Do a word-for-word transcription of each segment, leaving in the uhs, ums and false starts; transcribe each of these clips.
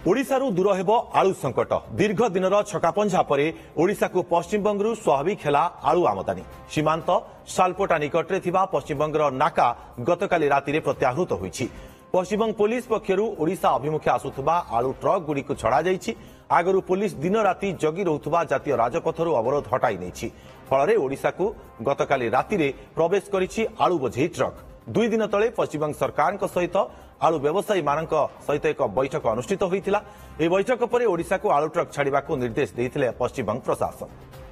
ओडिशारू दूर हेब आलू संकट दीर्घ दिन छकापंझा पर ओडिशा को पश्चिमबंग स्वाभाविक है आलू आमदानी सीमांत सालपोटा निकट में पश्चिमबंगर नाका गतकाली राति प्रत्याहृत होईछि। पश्चिमबंग पुलिस पक्षरु ओडिशा अभिमुखे आसुथबा आलू ट्रक गुड़ी को छड़ा जाइछि। आगरु पुलिस दिन राति जगी रहुथबा जातीय राजपथरु अवरोध हटाई नेछि। फल ओडिशा को गतकाली राति प्रवेश करिछि आलू बोझेई ट्रक। दुई दिन तले पश्चिमबंग सरकार सहित आलू व्यवसायी मान सहित एक बैठक अनुष्ठित होइतिला। ए बैठक पर ओडिशा को आलू ट्रक छाड़िबा को निर्देश देइथिले पश्चिमबंग प्रशासन।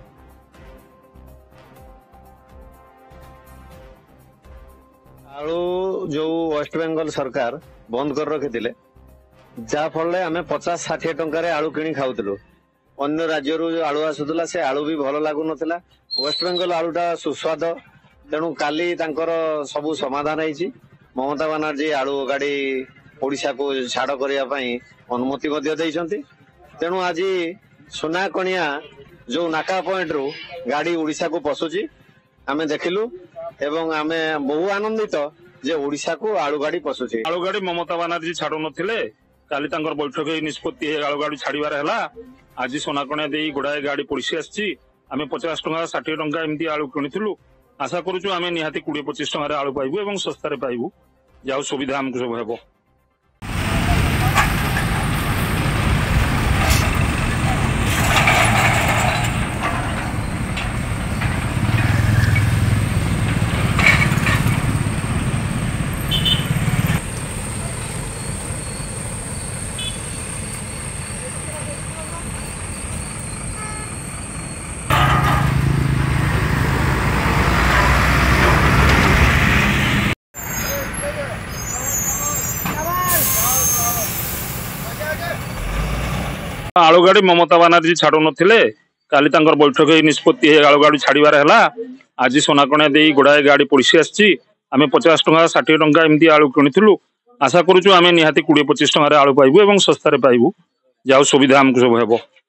आलू जो वेस्ट बेंगल सरकार बंद कर रखी जा फल आम पचास षाठी टकर आलू किणी खाऊलु। अन्य राज्य आलू आसूला से आलू भी भल लगुन। वेस्ट बेंगल आलूटा सुस्वाद तेणु काली सबू समाधान है। ममता बानार्जी आलू गाड़ी ओडिशा को छाड़ करने अनुमति तेणु आज सुना कणिया जो नाका पॉइंट रू गाड़ी ओडिशा को पशुची आम देखिलु एवं आम बहु आनंदित जे ओडिशा को आलू गाड़ी पशुची। आलू गाड़ी ममता बानार्जी छाड़ू नथिले काली तांकर बैठक निष्पत्ति आलू गाड़ी छाड़बार है। आज सोनाकणिया दे गुड़ाए गाड़ी पड़सी आसी आम पचास टका षाठी टका एमती आलू किणुलु। आशा करूँ आम निहाती कोड़े पचिश टकर आलू पाइबू और सस्तार पाइबू जाऊ सुविधा आमको सब हेब। आलू गाड़ी ममता बानार्जी छाड़ू नथिले काली तांकर बैठक निष्पत्ति आलू गाड़ी छाड़बार है। आज सोनाकणिया दे गुड़ाए गाड़ी पड़सी आसी आम पचास टका षाठी टका एमती आलू किणुलु। आशा करूँ आम निहाती कोड़े पचिश टकर आलू पाइबू और सस्तार पाइबू जाऊ सुविधा आमको सब हेब।